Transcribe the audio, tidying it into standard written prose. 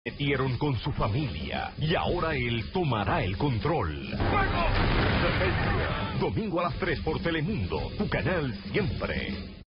Metieron con su familia y ahora él tomará el control. ¡Fuego! Domingo a las 3 por Telemundo, tu canal siempre.